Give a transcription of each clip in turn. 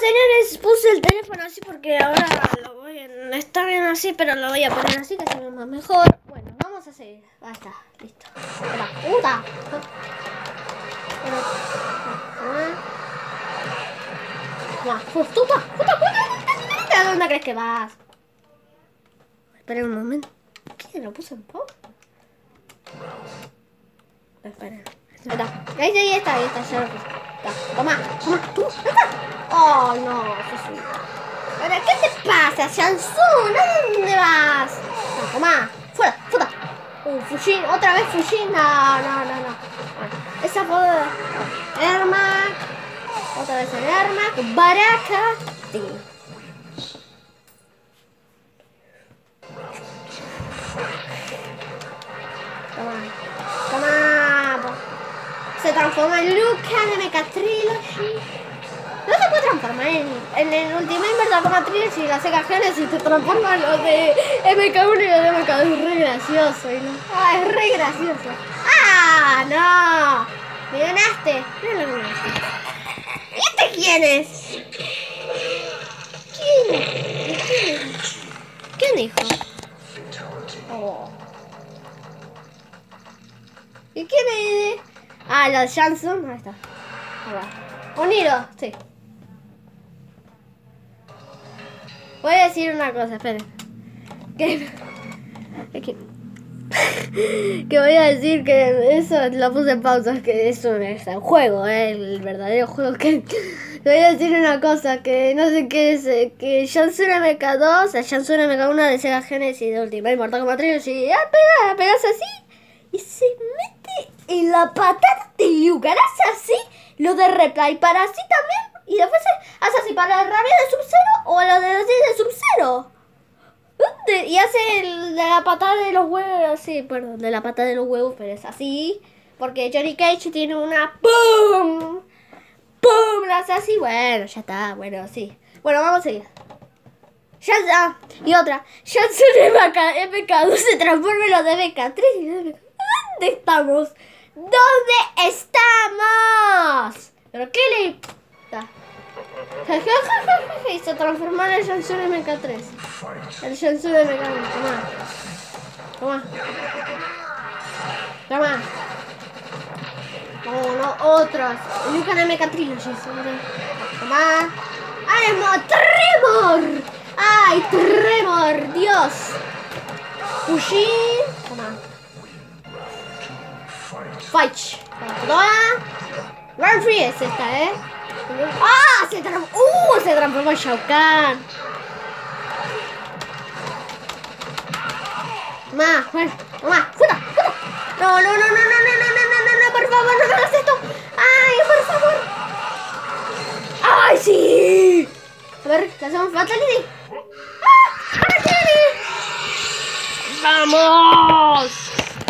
señores, puse el teléfono así porque ahora lo voy a... Está bien así, pero lo voy a poner así que se ve más mejor. Bueno, vamos a seguir. Ahí está, listo. ¡La puta! ¿A dónde crees que vas? Espera un momento. ¿Qué? ¿Lo puse en pausa? Espera. Ahí está, ya lo puse. Toma, tú. Oh, no, Jesús. ¿Pero qué te pasa, Shansun? ¿A dónde vas? No, toma, fuera. Fujin, otra vez Fujin. No. Esa fue Ermac. Otra vez el Ermac. Baraka. Sí. Toma. Se transforma en Luca de Mecha Trilogy. No se puede transformar en el Ultimate Mortal Trilogy y la Sega Genesis. Se transforman los de MK1 y los de MK2. Es re gracioso. Es re gracioso. ¡Ah, no! Me ganaste. Mira lo que me ganaste. ¿Y este quién es? ¿Quién dijo? Oh. ¿Y quién es? Ah, la de Shansun. Ahí está. Ahí va. Unido, sí. Voy a decir una cosa, esperen. Que voy a decir que eso lo puse en pausa, que eso es el juego, el verdadero juego. Que voy a decir una cosa, que no sé qué es, que Shansun MK2, a Shansun MK1 de Sega Genesis de Ultimate Mortal Kombat Trilogy, pegas así y se mete en la patata de Liu Kang, hace así, lo de Reply para así también, y después hace así para el rabia de Sub-Zero o lo de así de Sub-Zero. Y hace de la patada de los huevos, sí, perdón, de la patada de los huevos, pero es así, porque Johnny Cage tiene una ¡pum! ¡Pum! La hace así, bueno, ya está, bueno, sí. Bueno, vamos a seguir. Y otra, Shansun MK2 se transforma en los de MK3 y los de MK. ¿Dónde estamos? ¿Dónde estamos? ¿Pero qué le...? Y se transformó en el Shansun MK3. El Shansun MK1. Toma. Oh, no, otros. Liu Kang MK Trilogy. Toma. ¡Ay, Tremor! ¡Ay, Tremor! ¡Dios! Fujin. Toma. Fight. Toma. Run Free es esta, ¿eh? ¡Ah! Se transformó en Shao Kahn. ¡Fuera! No, por favor, no me hagas esto. ¡Ay, por favor! ¡Ay, sí! A ver, ¿le hacemos Fatality? ¡Ah! ¡Fatality! ¡Vamos!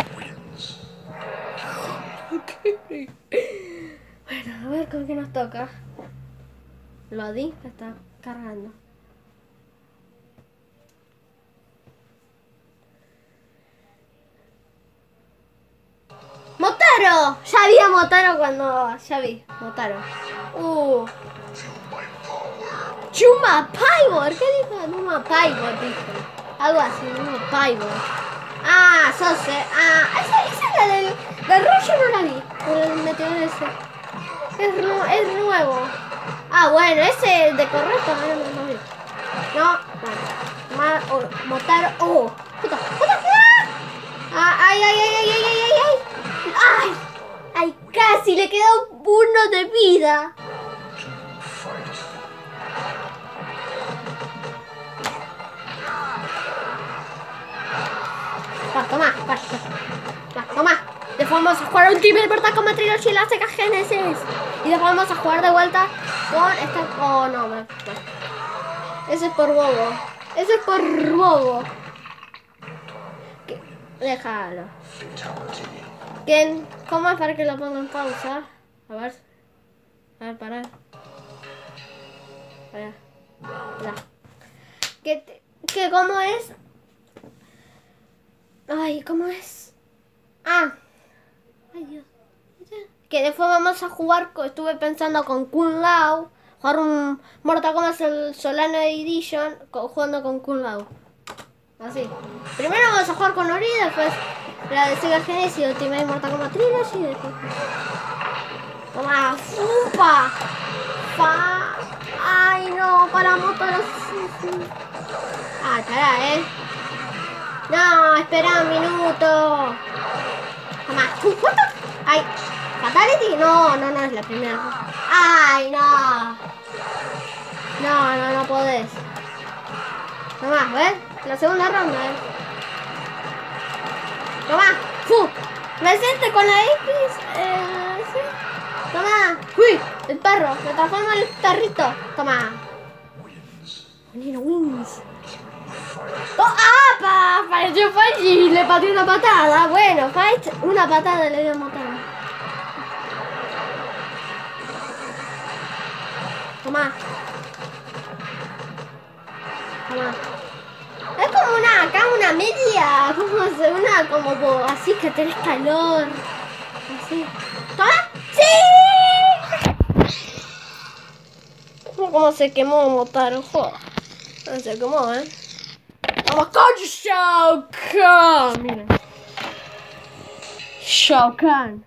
Bueno, a ver con qué nos toca. Loading está cargando. ¡Motaro! Ya vi a Motaro cuando... Ya vi, Motaro. Chuma Paibor. ¿Qué dijo? Numa Paibor dijo. Algo así, Numa Paibor. Esa es la del rollo, no la vi. El meteoro ese. Es nuevo. Bueno, ese de correr todavía no lo vi. No, bueno. Motaro. ¡Puta! ¡Ay! Casi le queda uno de vida. Toma. Después vamos a jugar Ultimate Mortal Kombat Trilogy y la Sega Genesis. Y después vamos a jugar de vuelta con esta... Oh, no, bueno. Ese es por bobo. Déjalo. ¿Cómo es para que lo ponga en pausa? A ver, para. ¿Qué cómo es? Ay, ¿cómo es? Ay, Dios. Que después vamos a jugar, estuve pensando con Kun Lao, jugar un Mortal Kombat Solano Edition jugando con Kung Lao. Así. Primero vamos a jugar con Ori, después la de Sega Genesis y Ultimate Mortal Kombat Trilogy. Después... Toma, ¡fupa! ¡Fa! ¡Ay, no! Para matar Ah, estará, No, espera un minuto. Toma. ¿Cuánto? ¡Ay! ¿Fatality? No, es la primera. ¡Ay, no! No podés. Toma, ¿ves? La segunda ronda, Toma. ¡Fu! Me siento con la X. Sí. Toma. ¡Uy! El perro. Me transforma en el perrito. Toma. Nino wins. ¡Ah! Pareció Fight y le pateé una patada. Bueno, Fight, una patada le dio a matar. Toma. Es como una media, como así que tenés calor. Así. ¿Toma? ¡Sí! Como se quemó Motaro. No se quemó, Vamos con Shao Kahn. Miren. Shao Kahn.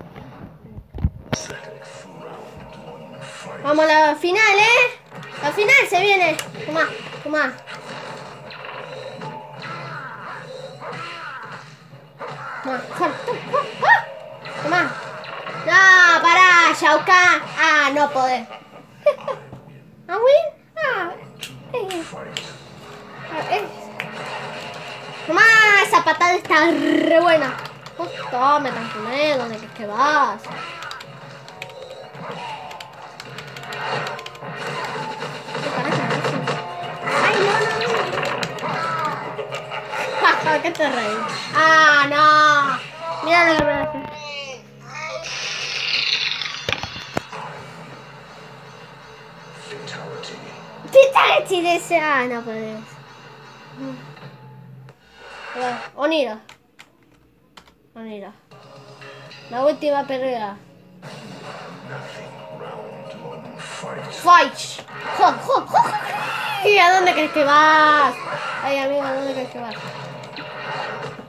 Vamos a la final, La final se viene. Toma. Toma. No, pará, Shao Kahn. Ah, no podés. ¿A win? Toma, esa patada está re buena. Me transformé, ¿dónde es que vas? ¿Qué te reí? ¡Ah, no! Mira lo que me hace. Fatality de ese... Ah, no puedes. Onira. La última pelea. Fight. ¿Y a dónde crees que vas? Ay, amigo, ¿a dónde crees que vas?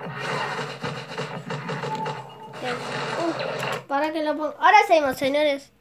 Para que lo ponga. Ahora seguimos, señores.